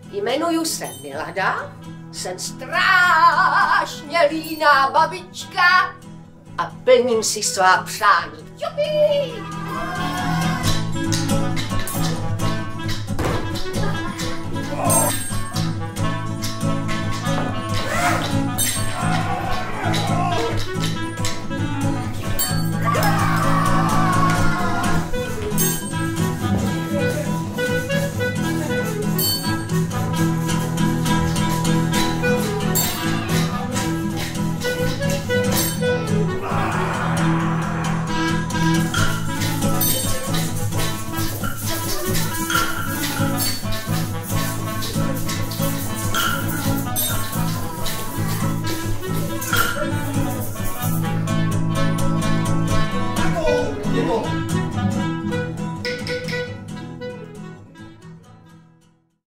Jmenuju se Milada, jsem strašně líná babička a plním si svá přání. Jupi!